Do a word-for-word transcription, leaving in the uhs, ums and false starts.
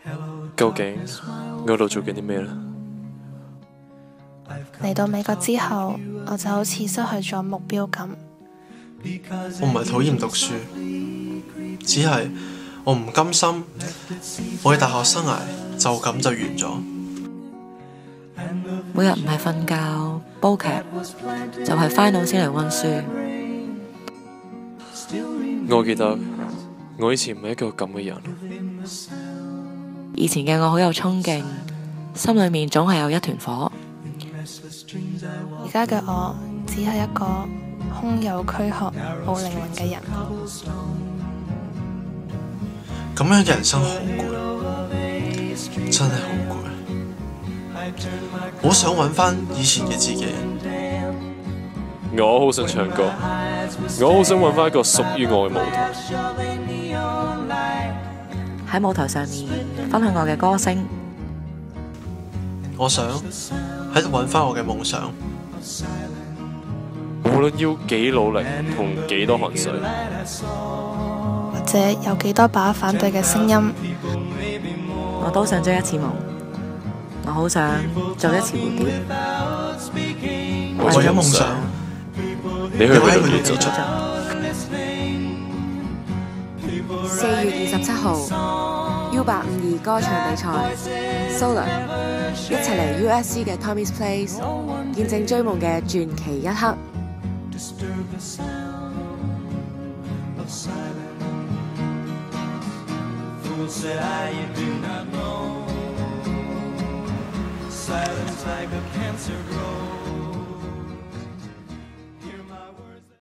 究竟我喺度做緊啲咩呢？ 嚟到美國之後，我就好似失去咗目標咁。 我唔係討厭讀書，只係我唔甘心我嘅大學生涯就咁就完咗。 每日唔係瞓覺煲劇，就係 final 先嚟溫書。 我記得我以前唔係一個咁嘅人。 以前嘅我好有衝勁，心裏面總係有一團火。 而家嘅我只係一個空有軀殼冇靈魂嘅人。 咁樣嘅人生好攰，真係好攰。好想揾翻以前嘅自己。 我好想唱歌，我好想揾翻一個屬於我嘅舞台。 喺舞台上面分享我嘅歌聲。 我想喺度揾翻我嘅夢想。 無論要幾努力同幾多汗水， 或者有幾多把反對嘅聲音， 我都想追一次夢。我好想做一次蝴蝶。 為咗夢想， 你去喺度做出。 四月二十七號 U 八五二歌唱比賽 Solar， 一齊嚟 U S C 嘅 Tommy's Place， 見證追夢嘅傳奇一刻。 Silence like a cancer grows.